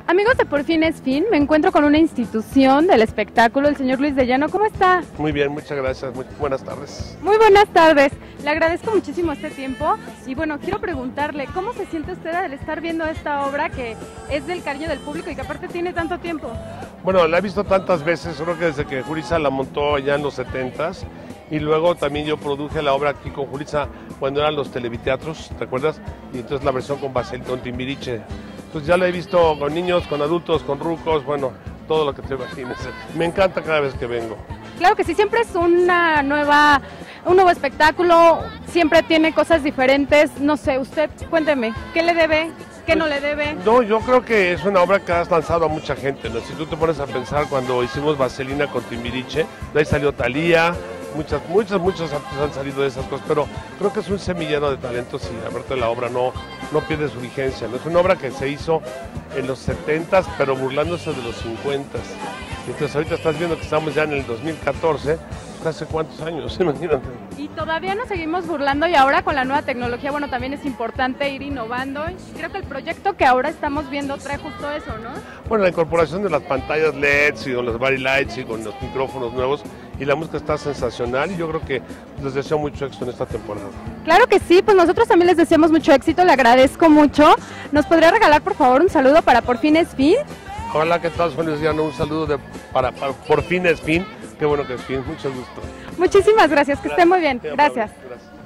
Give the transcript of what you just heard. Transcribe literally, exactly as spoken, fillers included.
Amigos de Por Fin es Fin, me encuentro con una institución del espectáculo, el señor Luis de Llano. ¿Cómo está? Muy bien, muchas gracias. Muy buenas tardes. Muy buenas tardes. Le agradezco muchísimo este tiempo y bueno, quiero preguntarle, ¿cómo se siente usted al estar viendo esta obra que es del cariño del público y que aparte tiene tanto tiempo? Bueno, la he visto tantas veces, creo que desde que Julissa la montó allá en los setentas, y luego también yo produje la obra aquí con Julissa cuando eran los televiteatros, ¿te acuerdas? Y entonces la versión con Basel, con Timbiriche. Entonces ya la he visto con niños, con adultos, con rucos, bueno, todo lo que te imagines. Me encanta cada vez que vengo. Claro que sí, siempre es una nueva, un nuevo espectáculo, siempre tiene cosas diferentes. No sé, usted cuénteme, ¿qué le debe? ¿Qué no le debe? No, yo creo que es una obra que has lanzado a mucha gente, ¿no? Si tú te pones a pensar cuando hicimos Vaselina con Timbiriche, de ahí salió Thalía, muchas, muchas, muchos artistas han salido de esas cosas, pero creo que es un semillero de talentos y aparte la obra no, no pierde su vigencia, ¿no? Es una obra que se hizo en los setentas, pero burlándose de los cincuentas. Entonces ahorita estás viendo que estamos ya en el dos mil catorce, ¿hace cuántos años? Imagínate. Y todavía nos seguimos burlando y ahora con la nueva tecnología, bueno, también es importante ir innovando. Creo que el proyecto que ahora estamos viendo trae justo eso, ¿no? Bueno, la incorporación de las pantallas L E Ds y con los body lights y con los micrófonos nuevos y la música está sensacional y yo creo que les deseo mucho éxito en esta temporada. Claro que sí, pues nosotros también les deseamos mucho éxito, le agradezco mucho. ¿Nos podría regalar por favor un saludo para Por Fin es Fin? Hola, ¿qué tal? Soy Luis Llano, un saludo de, para, para Por Fin es Fin. Qué bueno que es fin, mucho gusto. Muchísimas gracias, que Gracias. esté muy bien. Qué Gracias. amable. Gracias.